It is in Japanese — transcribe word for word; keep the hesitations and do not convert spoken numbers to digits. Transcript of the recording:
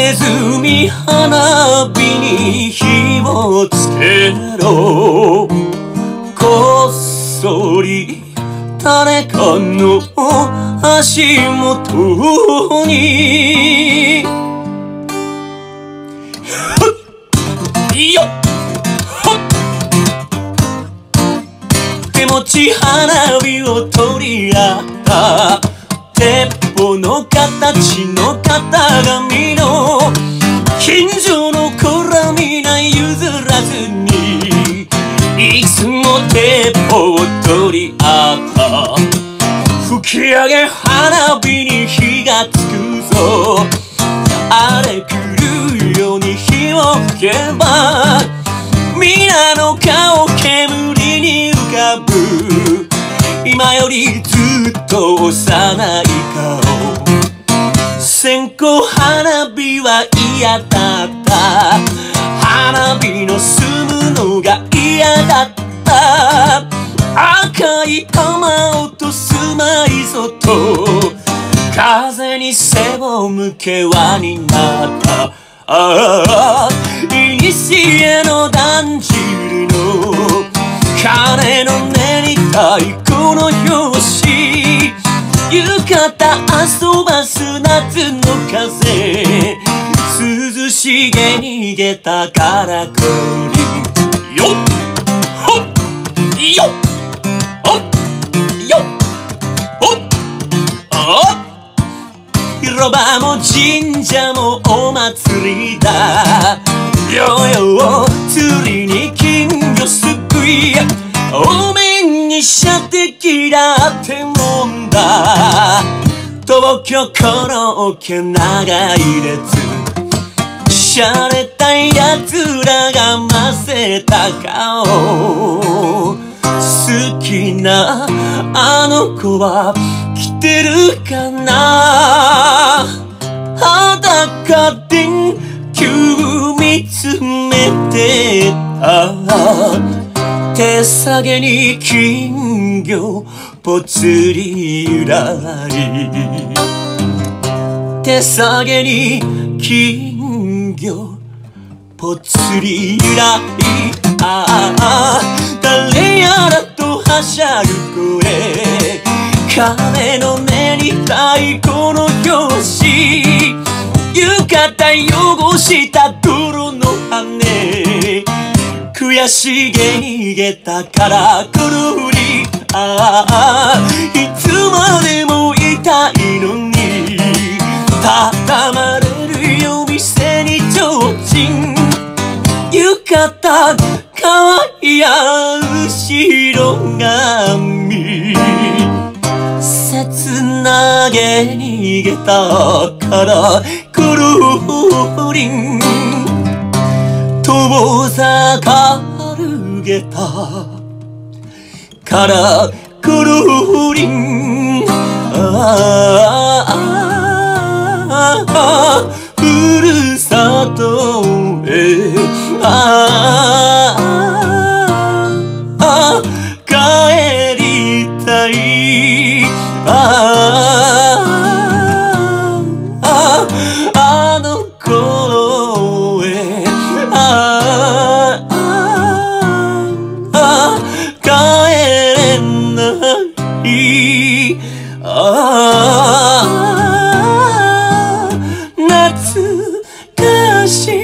ネズミ花火に火をつけろ。こっそり誰かの足元にいいよ手持ち花火を取り合った鉄砲の形の型紙の近所の子ら皆譲らずにいつも鉄砲を取り合った吹き上げ花火に火がつくぞ荒れ狂うように火を吹けば皆の顔煙に浮かぶ今よりずっと幼い顔線香花火は嫌だった花火の済むのが嫌だった赤い玉落とすまいぞと風に背を向け輪になったああいにしえのだんじりの鐘の音に太鼓の拍子浴衣遊ばす夏の風涼しげに逃げたからくりよっほっよっほっよっほっあっ広場も神社もお祭りだよよ釣りに金魚すくいお面に射的だってもんだ東京コロッケ長い列しゃれたやつらが混ぜた顔好きなあの子は来てるかな裸で急見つめてた手提げに金魚ぽつりゆらり手提げに金魚ぽつりゆらりああ誰やらとはしゃぐ声鐘の音に太鼓の拍子浴衣汚した泥の羽悔しげに逃げたからくるりああいつまでもいたいのに畳まれるよ店に提灯浴衣かわいや後ろ髪切なげに逃げたからくるりん遠ざかるげたからくるりんああふるさとへああ帰りたいあああの頃へああ帰れないああ懐かしい